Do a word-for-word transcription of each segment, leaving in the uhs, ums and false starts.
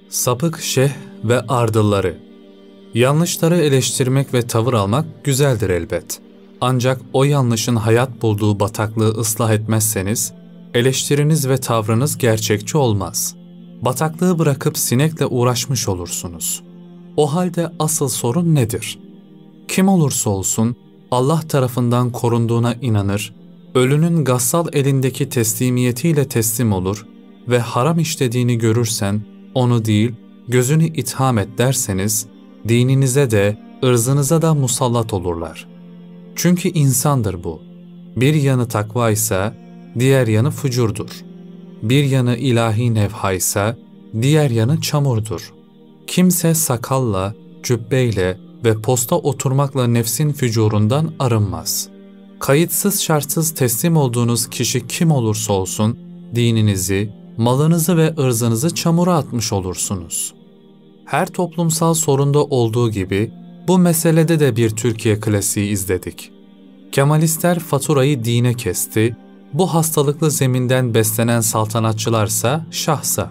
Sapık şeyh ve ardılları. Yanlışları eleştirmek ve tavır almak güzeldir elbet. Ancak o yanlışın hayat bulduğu bataklığı ıslah etmezseniz, eleştiriniz ve tavrınız gerçekçi olmaz. Bataklığı bırakıp sinekle uğraşmış olursunuz. O halde asıl sorun nedir? Kim olursa olsun Allah tarafından korunduğuna inanır, ölünün gassal elindeki teslimiyetiyle teslim olur ve haram işlediğini görürsen, onu değil, gözünü itham et derseniz, dininize de, ırzınıza da musallat olurlar. Çünkü insandır bu. Bir yanı takva ise, diğer yanı fucurdur. Bir yanı ilahi nevha ise, diğer yanı çamurdur. Kimse sakalla, cübbeyle ve posta oturmakla nefsin fücurundan arınmaz. Kayıtsız şartsız teslim olduğunuz kişi kim olursa olsun, dininizi, malınızı ve ırzınızı çamura atmış olursunuz. Her toplumsal sorunda olduğu gibi bu meselede de bir Türkiye klasiği izledik. Kemalistler faturayı dine kesti, bu hastalıklı zeminden beslenen saltanatçılarsa şahsa.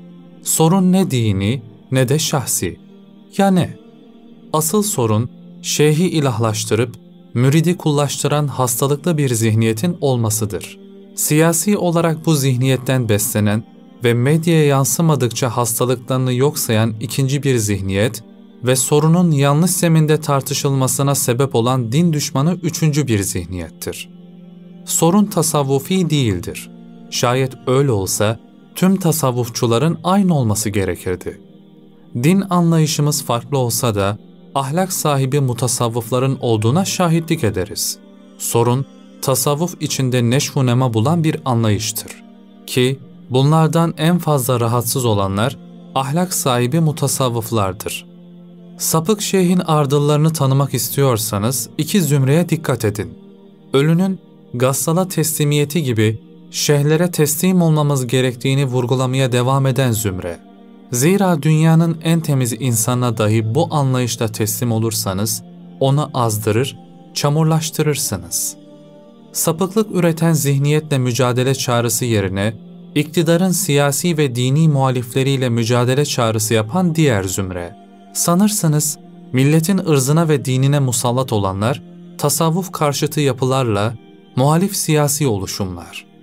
Sorun ne dini ne de şahsi. Ya ne? Asıl sorun şeyhi ilahlaştırıp müridi kullaştıran hastalıklı bir zihniyetin olmasıdır. Siyasi olarak bu zihniyetten beslenen ve medyaya yansımadıkça hastalıklarını yok sayan ikinci bir zihniyet ve sorunun yanlış zeminde tartışılmasına sebep olan din düşmanı üçüncü bir zihniyettir. Sorun tasavvufi değildir. Şayet öyle olsa tüm tasavvufçuların aynı olması gerekirdi. Din anlayışımız farklı olsa da ahlak sahibi mutasavvıfların olduğuna şahitlik ederiz. Sorun, tasavvuf içinde neşv-u nema bulan bir anlayıştır. Ki bunlardan en fazla rahatsız olanlar ahlak sahibi mutasavvıflardır. Sapık şeyhin ardıllarını tanımak istiyorsanız iki zümreye dikkat edin. Ölünün gassala teslimiyeti gibi şeyhlere teslim olmamız gerektiğini vurgulamaya devam eden zümre. Zira dünyanın en temiz insanına dahi bu anlayışla teslim olursanız, onu azdırır, çamurlaştırırsınız. Sapıklık üreten zihniyetle mücadele çağrısı yerine, iktidarın siyasi ve dini muhalifleriyle mücadele çağrısı yapan diğer zümre. Sanırsınız, milletin ırzına ve dinine musallat olanlar, tasavvuf karşıtı yapılarla, muhalif siyasi oluşumlar.